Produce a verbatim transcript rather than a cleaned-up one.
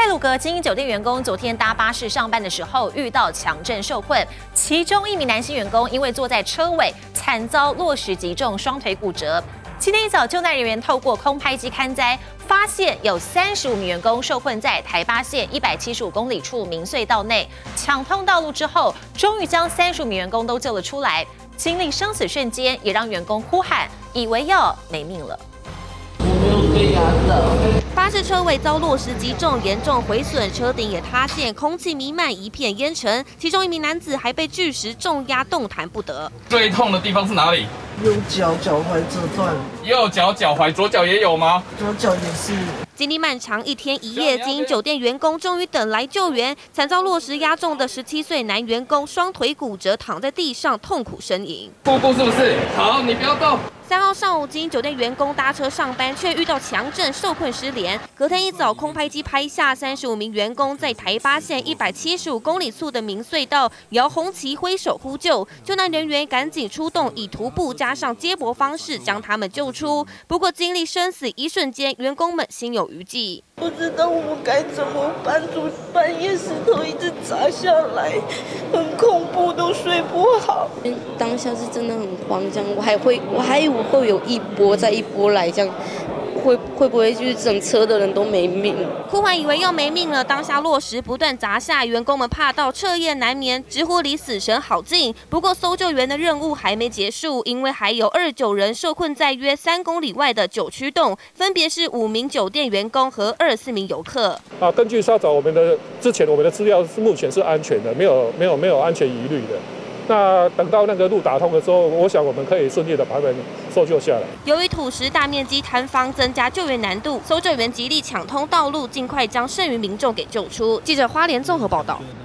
太鲁阁经营酒店员工昨天搭巴士上班的时候遇到强震受困，其中一名男性员工因为坐在车尾，惨遭落石击中，双腿骨折。今天一早，救难人员透过空拍机勘灾，发现有三十五名员工受困在台八线一百七十五公里处明隧道内，抢通道路之后，终于将三十五名员工都救了出来。经历生死瞬间，也让员工呼喊，以为要没命了。 巴士车尾遭落石击中，严重毁损，车顶也塌陷，空气弥漫一片烟尘。其中一名男子还被巨石重压，动弹不得。 最痛的地方是哪里？ 右脚脚踝折断， 右脚脚踝，左脚也有吗？ 左脚也是。 经历漫长一天一夜，经营酒店员工终于等来救援。惨遭落石压中的十七岁男员工双腿骨折，躺在地上痛苦呻吟。 腹部是不是？好，你不要动。 三号上午，经营酒店员工搭车上班，却遇到强震，受困失联。隔天一早，空拍机拍下三十五名员工在台八线一百七十五公里处的明隧道摇红旗挥手呼救，救难人员赶紧出动，以徒步加上接驳方式将他们救出。不过，经历生死一瞬间，员工们心有余悸。 不知道我们该怎么办，就半夜石头一直砸下来，很恐怖，都睡不好。 当下是真的很慌张，我还会，我还以为会有一波再一波来，这样会会不会就是整车的人都没命？ 呼喊以为要没命了，当下落石不断砸下，员工们怕到彻夜难眠，直呼离死神好近。不过搜救员的任务还没结束，因为还有二十九人受困在约三公里外的九曲洞，分别是五名酒店员工和二十四名游客。 啊，根据稍早我们的之前我们的资料是目前是安全的，没有没有没有安全疑虑的。 那等到那个路打通的时候，我想我们可以顺利的把他们搜救下来。 由于土石大面积坍方，增加救援难度，搜救员极力抢通道路，尽快将剩余民众给救出。记者花莲综合报道。